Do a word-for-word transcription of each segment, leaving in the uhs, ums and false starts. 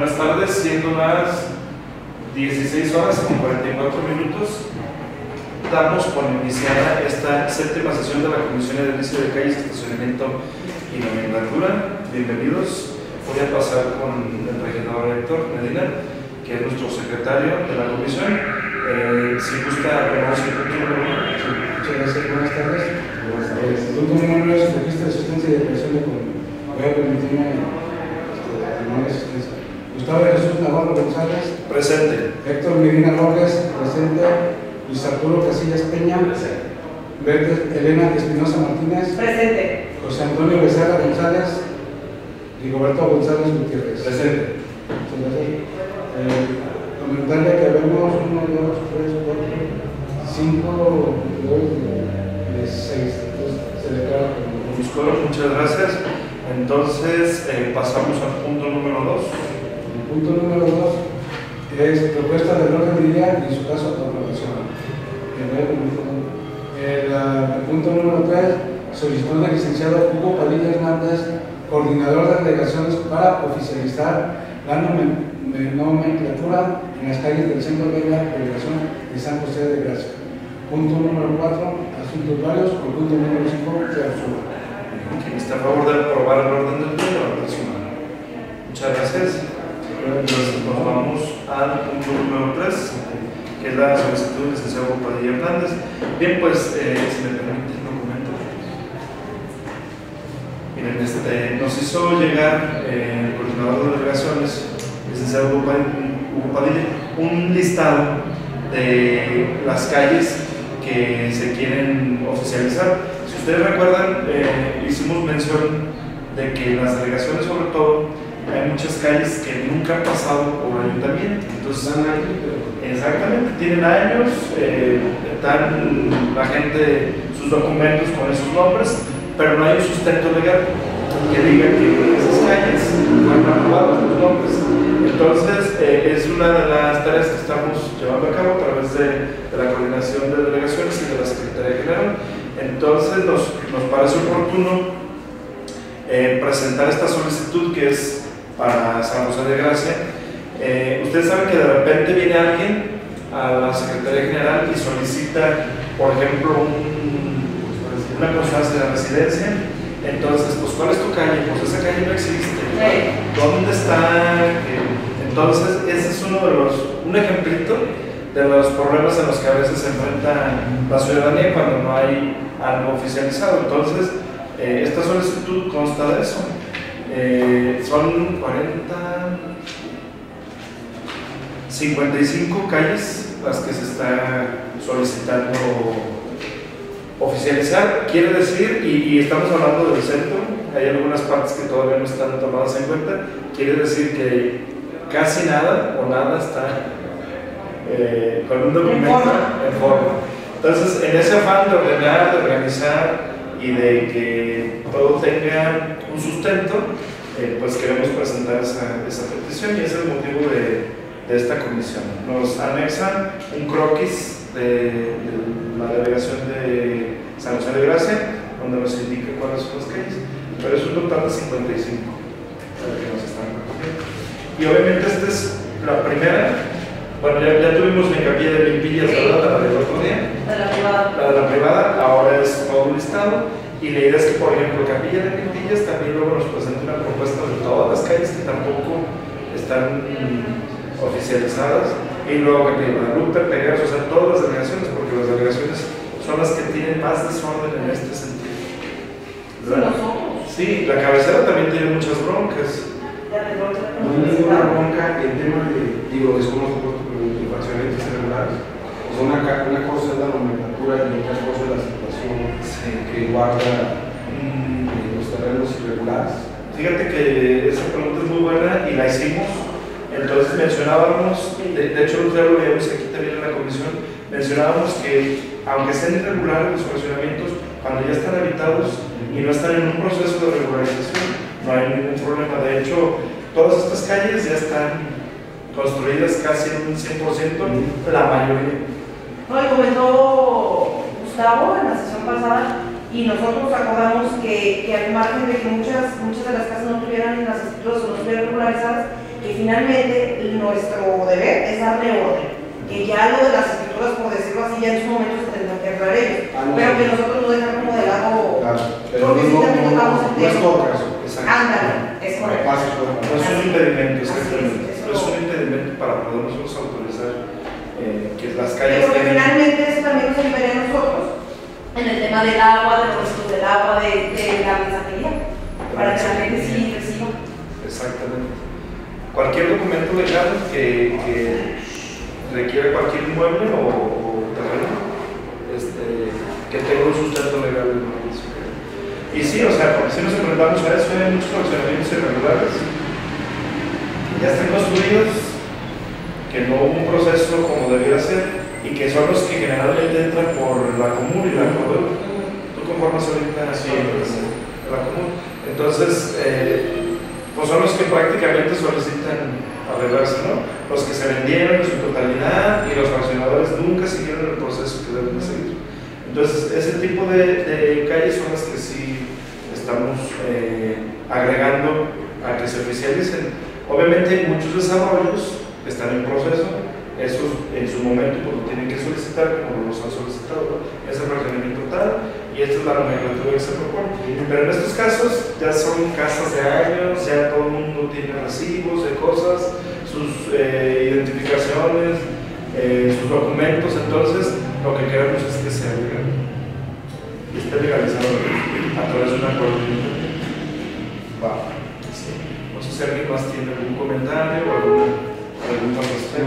Buenas tardes, siendo las dieciséis horas con cuarenta y cuatro minutos, damos por iniciada esta séptima sesión de la Comisión de Edilicio de Calles, Estacionamiento y Nomenclatura. Bienvenidos. Voy a pasar con el regidor Héctor Medina, que es nuestro secretario de la comisión. Eh, si gusta, tenemos el punto número uno. Muchas gracias, buenas tardes. Buenas tardes. El punto número uno es el registro de asistencia y de creación de comunidad. Voy a permitirme firmar la asistencia. Gustavo Jesús Navarro González. Presente. Héctor Medina Robles. Presente. Luis Arturo Casillas Peña. Presente. Berta Elena Espinosa Martínez. Presente. José Antonio Becerra González. Rigoberto González Gutiérrez. Presente. Muchas gracias. Eh, comentarle que vemos uno, dos, tres, cuatro, cinco, de seis. Entonces se declara como. Muchas gracias. Entonces eh, pasamos al punto número dos. El punto número dos es propuesta del orden del día y en su caso aprobación. El, el punto número tres, solicitud del licenciado Hugo Padilla Hernández, coordinador de delegaciones, para oficializar la nomenclatura en las calles del centro de la delegación de San José de Gracia. Punto número cuatro, asuntos varios. O punto número cinco, clausura. ¿Quién está a favor de aprobar el orden del día? La persona. Muchas gracias. Entonces nos vamos al punto número tres, que es la solicitud del licenciado Padilla Hernández. Bien, pues, eh, si me permite el documento. Miren, este, nos hizo llegar eh, el coordinador de delegaciones, el licenciado Hugo Padilla, un listado de las calles que se quieren oficializar. Si ustedes recuerdan, eh, hicimos mención de que en las delegaciones, sobre todo, hay muchas calles que nunca han pasado por ayuntamiento. Entonces, exactamente, tienen años, eh, dan la gente sus documentos con esos nombres, pero no hay un sustento legal que diga que esas calles fueron aprobadas los nombres. Entonces, eh, es una de las tareas que estamos llevando a cabo a través de, de la coordinación de delegaciones y de la Secretaría General. Entonces, nos, nos parece oportuno eh, presentar esta solicitud que es para San José de Gracia. Eh, ustedes saben que de repente viene alguien a la Secretaría General y solicita, por ejemplo, un, una constancia de residencia. Entonces, pues, ¿cuál es tu calle? Pues esa calle no existe. ¿Dónde está? Entonces, ese es uno de los, un ejemplito de los problemas en los que a veces se enfrenta la ciudadanía cuando no hay algo oficializado. Entonces, eh, esta solicitud consta de eso. Eh, son cuarenta, cincuenta y cinco calles las que se está solicitando oficializar. Quiere decir, y, y estamos hablando del centro, hay algunas partes que todavía no están tomadas en cuenta, quiere decir que casi nada o nada está eh, con un documento en forma. Entonces, en ese afán de ordenar, de organizar y de que todo tenga un sustento, eh, pues queremos presentar esa, esa petición, y ese es el motivo de, de esta comisión. Nos anexan un croquis de, de la delegación de San José de Gracia, donde nos indica cuáles son las calles, pero es un total de cincuenta y cinco que nos están recogiendo. Y obviamente esta es la primera. Bueno, ya, ya tuvimos en Capilla de Limpillas, ¿verdad? La del otro día. La de la privada. La de la privada, ahora es todo un listado. Y la idea es que, por ejemplo, Capilla de Limpillas también luego nos presenta una propuesta de todas las calles que tampoco están mm, oficializadas. Y luego Capilla de Guadalupe, Pegueros, o sea, todas las delegaciones, porque las delegaciones son las que tienen más desorden en este sentido. ¿Verdad? Sí, la cabecera también tiene muchas broncas. No hay ninguna bronca en tema de, digo, desconozco por tu fraccionamientos irregulares. O sea, una, una cosa es la nomenclatura y otra cosa es la situación sí. que guarda mm, los terrenos irregulares. Fíjate que esa pregunta es muy buena y la hicimos. Entonces mencionábamos, de, de hecho nosotros lo veíamos aquí también en la comisión, mencionábamos que aunque sean irregulares los fraccionamientos, cuando ya están habitados y no están en un proceso de regularización, no hay ningún problema. De hecho, todas estas calles ya están construidas casi en un cien por ciento, la mayoría. No, y comentó Gustavo en la sesión pasada, y nosotros acordamos que, que al margen de que muchas, muchas de las casas no tuvieran las escrituras o no estuvieran regularizadas, que finalmente nuestro deber es darle orden, que ya lo de las escrituras, por decirlo así, ya en su momento se tendrán que aclarar ellos, Ah, no. pero que nosotros no dejamos como de lado, Claro, pero porque sí no, también no, tocamos no, el no es tema. todo caso. Ándale, es correcto. Pasos por No es un impedimento, exactamente. Así es, eso- No es un impedimento para poder nosotros autorizar eh, que las calles Pero que tengan- finalmente eso también nos ayudaría a nosotros en el tema del agua, de los residuos del agua, de, de la mensajería, para que la gente sí reciba. Exactamente. Cualquier documento legal que, que requiera cualquier inmueble o, o terreno, este, que tenga un sustento legal. Y sí, o sea, porque si nos enfrentamos a eso, hay muchos fraccionamientos irregulares que ya están construidos, que no hubo un proceso como debiera ser y que son los que generalmente entran por la común y la común. Tú conformas ahorita así la común. Entonces, eh, pues son los que prácticamente solicitan arreglarse, ¿no? Los que se vendieron en su totalidad y los fraccionadores nunca siguieron el proceso que deben de seguir. Entonces, ese tipo de, de calles son las que sí estamos eh, agregando a que se oficialicen. Obviamente, muchos desarrollos están en proceso, esos en su momento pues, lo tienen que solicitar como los han solicitado, ¿no? Es el fraccionamiento total y esta es la nomenclatura que se propone. Pero en estos casos ya son casas de años, ya todo el mundo tiene recibos de cosas, sus eh, identificaciones, eh, sus documentos, entonces lo que queremos es que sea legal y esté legalizado a través de un acuerdo. Va. Sí. No sé si alguien más tiene algún comentario o alguna pregunta al respecto.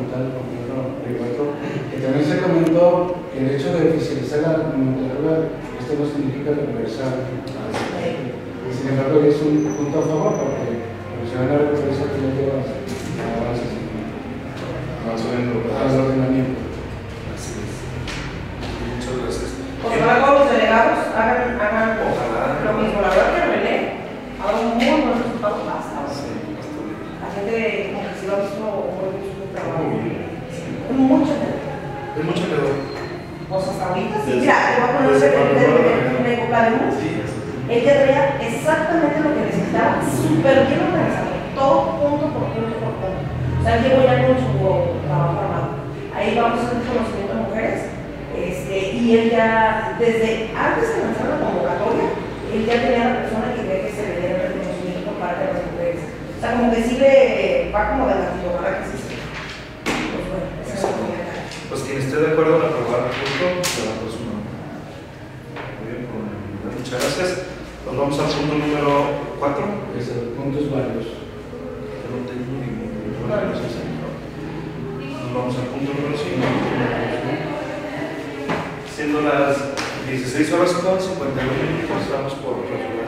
Que también se comentó que el hecho de oficializar la nomenclatura, esto no significa reversar. Sin embargo, es un punto a favor porque mencionar la reversa que no lleva avances al ordenamiento. Así es. Muchas gracias. Ojalá todos los delegados hagan, hagan Ojalá. lo mismo. La verdad que René ha dado un muy buen resultado hasta ahora. Sí, hasta bien. La gente como que sí lo ha visto muy bien su trabajo. Muy bien. Mucho de Es mucho peor. Pues hasta ahorita sí. Desde- Mira, te voy a poner desde un cuando ejemplo fueron de a- una época de música. Sí, así es. Él ya traía exactamente lo que necesitaba, súper bien organizado, todo punto por punto por punto. O sea, él llegó ya con su trabajo armado. Ahí vamos a hacer conocimiento de mujeres. Este, y él ya, desde antes de lanzar la convocatoria, él ya tenía la persona que quería que se le diera el reconocimiento por parte de las mujeres. O sea, como que sí le va como de la ojalá que sí se. Pues bueno, ese es el comentario. Pues quien esté de acuerdo en aprobar el punto, se la próxima. Muy bien, pues, muchas gracias. Nos vamos al punto número cuatro. Desde los puntos varios. Yo no tengo ningún. Nos vamos al punto número cinco. Siendo las dieciséis horas con cincuenta y nueve minutos, vamos por regular.